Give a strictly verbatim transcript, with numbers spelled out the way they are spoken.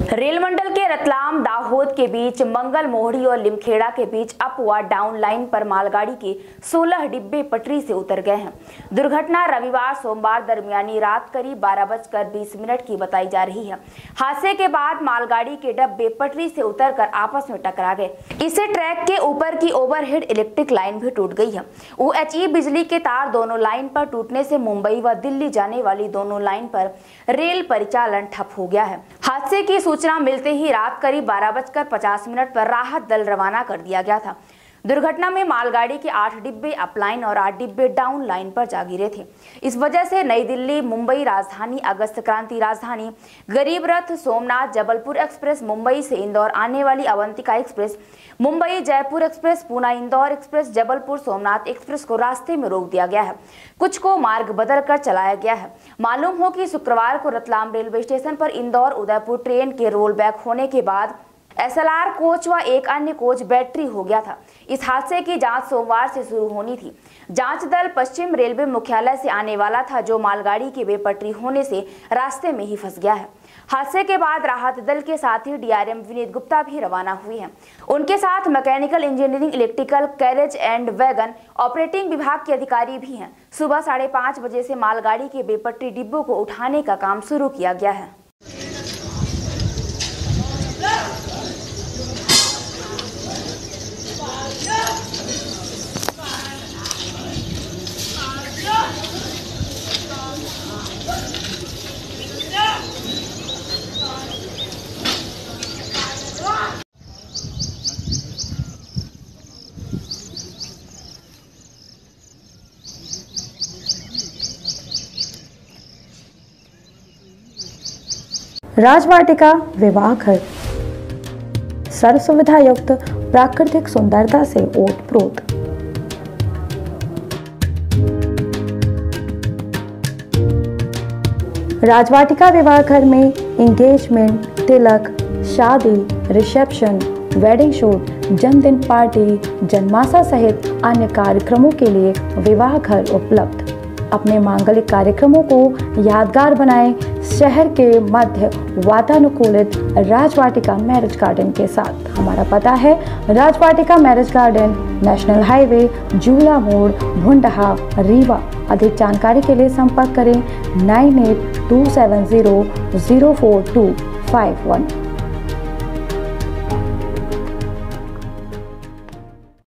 Rail मंडल के रतलाम दाहोद के बीच मंगल मोहड़ी और लिमखेड़ा के बीच अप व डाउन लाइन पर मालगाड़ी के सोलह डिब्बे पटरी से उतर गए हैं। दुर्घटना रविवार सोमवार दरमियानी रात करीब बारह बजकर बीस मिनट की बताई जा रही है। हादसे के बाद मालगाड़ी के डिब्बे पटरी से उतरकर आपस में टकरा गए। इससे ट्रैक के ऊपर की ओवरहेड इलेक्ट्रिक लाइन भी टूट गई है। ओएचई बिजली के तार दोनों लाइन पर टूटने से मुंबई व दिल्ली जाने वाली दोनों लाइन पर रेल परिचालन ठप हो गया है। हादसे की सूचना मिलते ही रात करीब बारह बजकर पचास मिनट पर राहत दल रवाना कर दिया गया था। दुर्घटना में मालगाड़ी के आठ डिब्बे अप लाइन और आठ डिब्बे डाउन लाइन पर जा गिरे थे। इस वजह से नई दिल्ली मुंबई राजधानी, अगस्त क्रांति राजधानी, गरीब रथ, सोमनाथ जबलपुर एक्सप्रेस, मुंबई से इंदौर आने वाली Avantika express, Mumbai Jaipur express, Poona Indore express, Jabalpur Somnath express को रास्ते में रोक दिया गया है। कुछ को मार्ग बदल कर चलाया गया है। मालूम हो कि शुक्रवार को रतलाम रेलवे स्टेशन पर इंदौर उदयपुर ट्रेन के रोल बैक होने के बाद एसएलआर कोच व एक अन्य कोच बैटरी हो गया था। इस हादसे की जांच सोमवार से शुरू होनी थी। जांच दल पश्चिम रेलवे मुख्यालय से आने वाला था, जो मालगाड़ी के बेपटरी होने से रास्ते में ही फंस गया है। हादसे के बाद राहत दल के साथ ही डीआरएम विनीत गुप्ता भी रवाना हुए हैं। उनके साथ mechanical engineering, electrical, carriage and wagon operating विभाग के अधिकारी भी हैं। सुबह साढ़े पाँच बजे से मालगाड़ी के बेपटरी डिब्बों को उठाने का काम शुरू किया गया है। राजवाटिका विवाह घर सर्व सुविधा युक्त प्राकृतिक सुंदरता से ओतप्रोत। राजवाटिका विवाह घर में एंगेजमेंट, तिलक, शादी, रिसेप्शन, वेडिंग शूट, जन्मदिन पार्टी, जन्माशा सहित अन्य कार्यक्रमों के लिए विवाह घर उपलब्ध। अपने मांगलिक कार्यक्रमों को यादगार बनाएं शहर के मध्य वातानुकूलित राजवाटिका मैरिज गार्डन के साथ। हमारा पता है Rajvatika marriage garden, national highway, Jula मोड़, भुंडहा, रीवा। अधिक जानकारी के लिए संपर्क करें nine eight two seven zero zero four two five one.